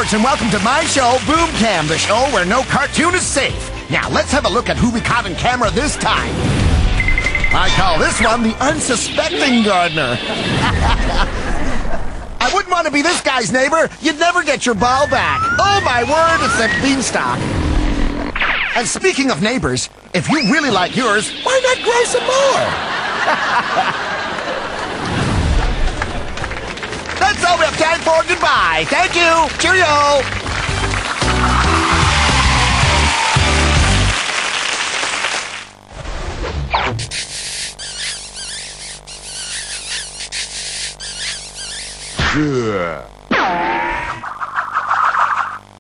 Roberts, and welcome to my show, BoomCam, the show where no cartoon is safe. Now, let's have a look at who we caught on camera this time. I call this one the unsuspecting gardener. I wouldn't want to be this guy's neighbor. You'd never get your ball back. Oh, my word, it's a beanstalk. And speaking of neighbors, if you really like yours, why not grow some more? That's all we have time for. Goodbye. Thank you. Cheerio.